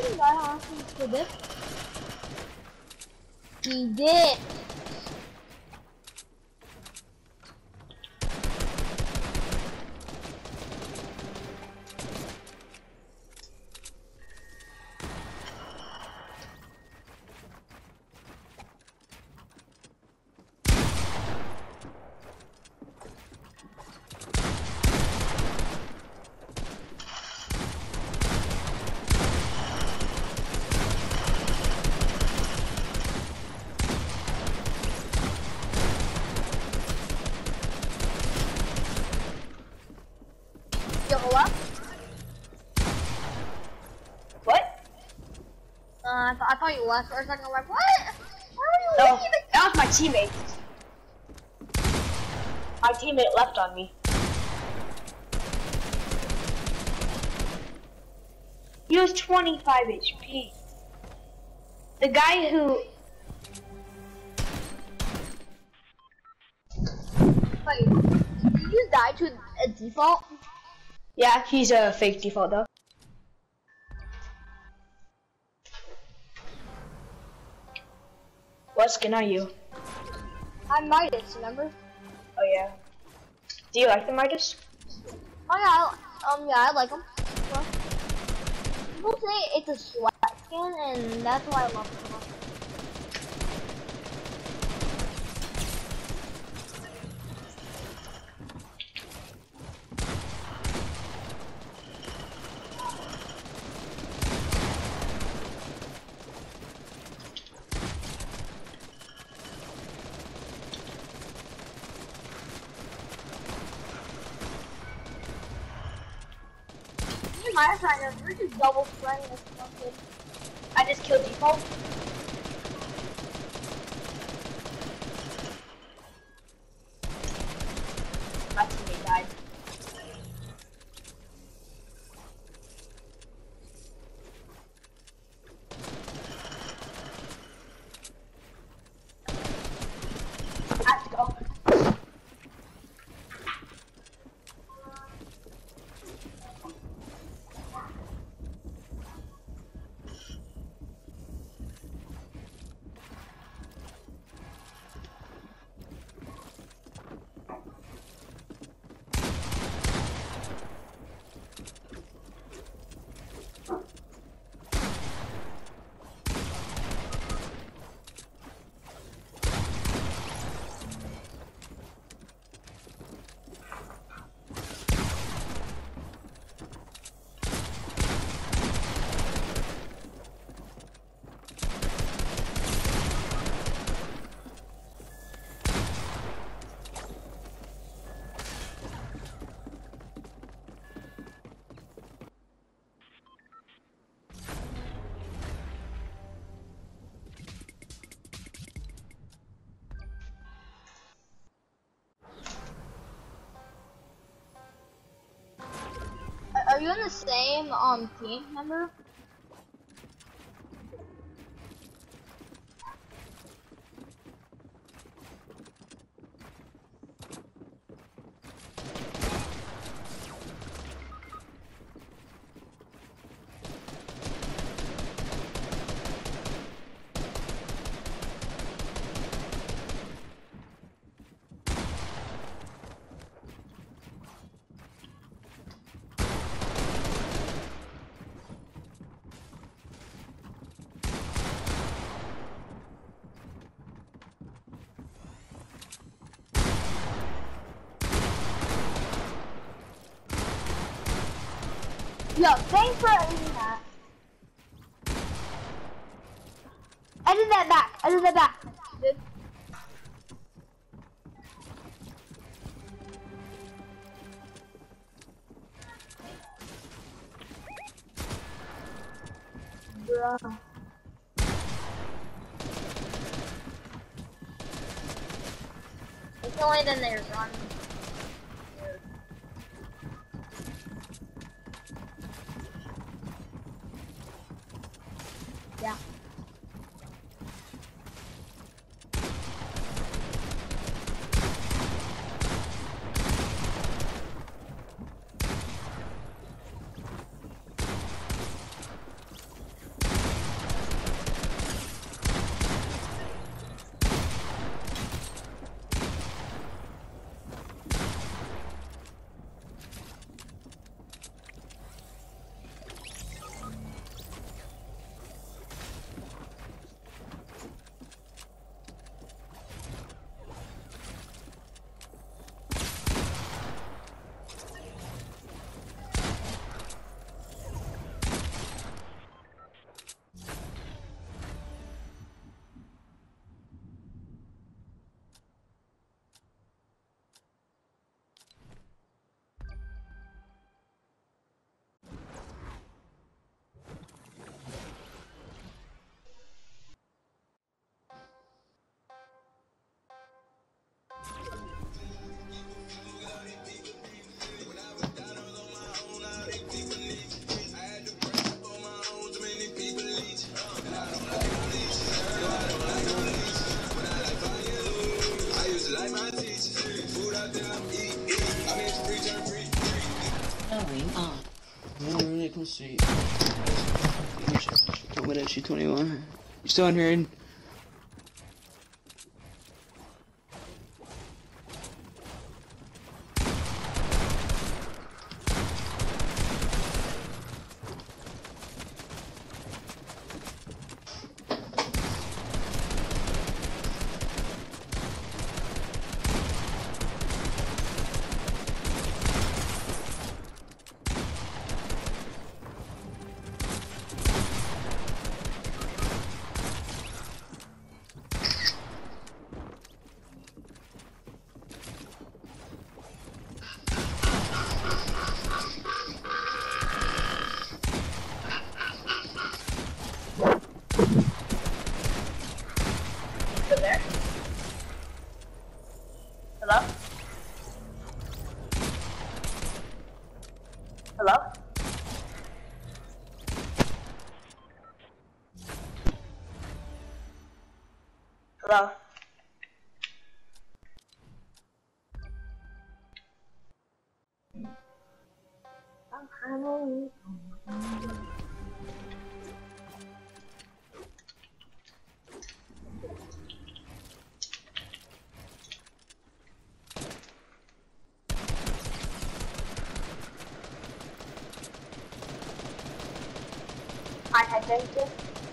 even die honestly for this? He did. What? I thought you left for a second. I'm like, what? Why are you No, leaving? that was my teammate. My teammate left on me. He was 25 HP. The guy who... Wait, did you just die to a default? Yeah, he's a fake default though. What skin are you? I'm Midas, remember? Oh yeah. Do you like the Midas? Oh yeah, yeah, I like them. Well, people say it's a sweat skin, and that's why I love it so much. My side, we're just double spraying this fucking. I just killed default. My teammate died. I have to go. Are you in the same team, remember? Yo, thanks for editing that. Edit that back. Edit that back. Dude. Bruh. It's only then there's one. Yeah. Let's see. Told me that she 21. You still in here? Aiden? Still there? Hello? Hello? Hello? I had done this.